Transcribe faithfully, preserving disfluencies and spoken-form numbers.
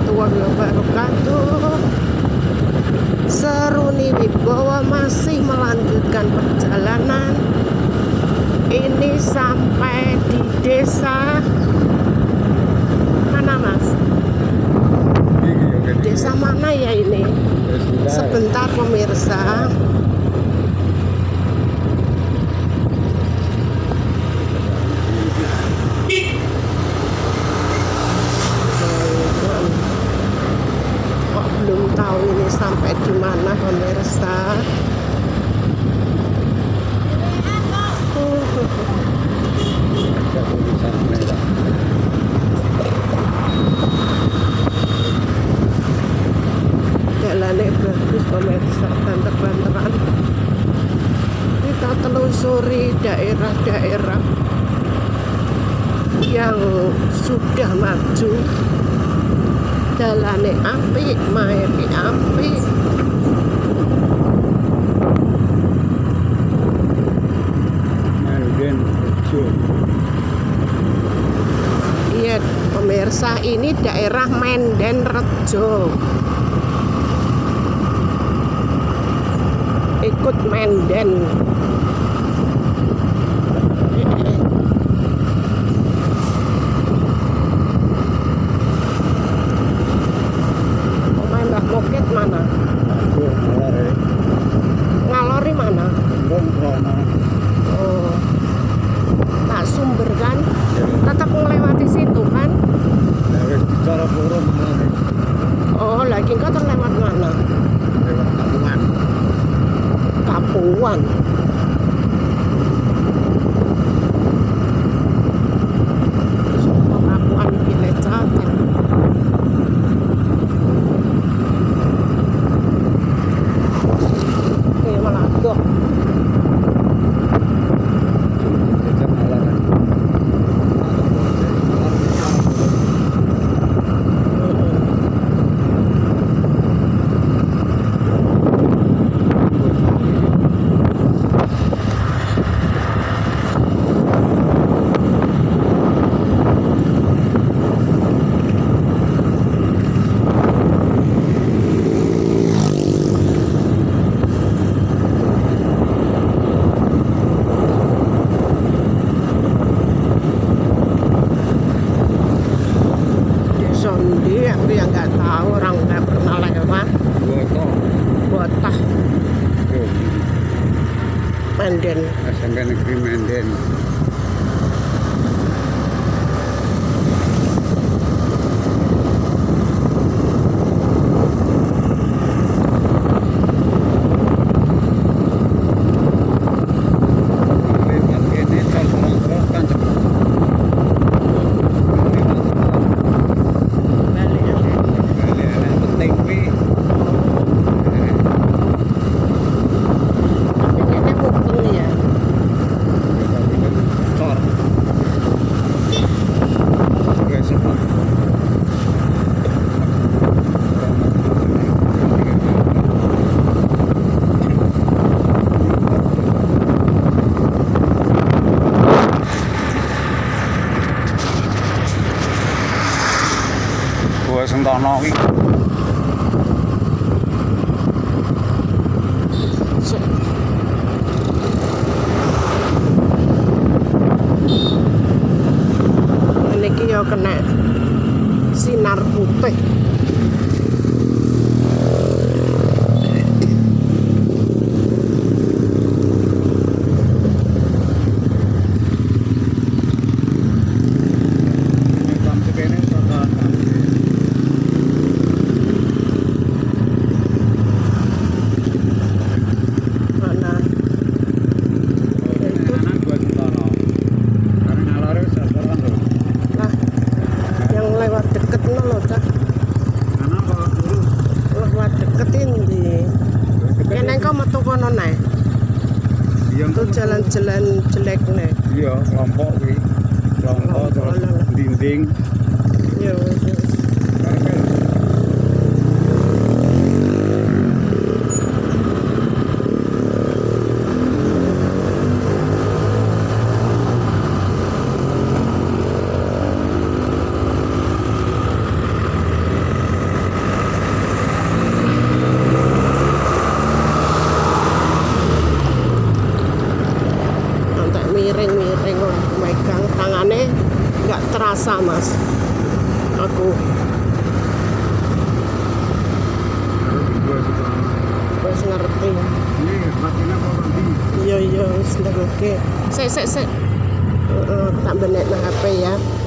warahmatullahi wabarakatuh. Seruni Wibowo masih melanjutkan perjalanan. Ini sampai di desa mana, Mas? Desa mana ya ini? Sebentar pemirsa. Kok belum tahu ini sampai di mana pemirsa? Jalannya bagus pemirsa, banter-banteran. Kita telusuri daerah-daerah yang sudah maju. Jalannya apik, maemi apik. Iya pemirsa, ini daerah Menden Rejo. Ikut Menden. Omah Mbah Moket mana? Ngalori mana? Oh, tak Sumber kan? Tetap melewati situ kan? Oh, lagi kau terlewat mana? Kapungan. Kapuan. Kapuan pilih catat. Oke, malah dok. Sondi aku yang nggak tahu, orang nggak pernah lewat. Botah Menden, S M P Negeri Menden. Gua Sentono iki. Niki yo kena sinar putih. Itu jalan-jalan jelek nih. Iya, kelompok kuwi. Kelompok terus dinding. Iya, wis. Selasa mas. Aku. Wis ngerti. Iya iya wis ngerti. Sik sik sik. Heeh, tak benek nang H P ya.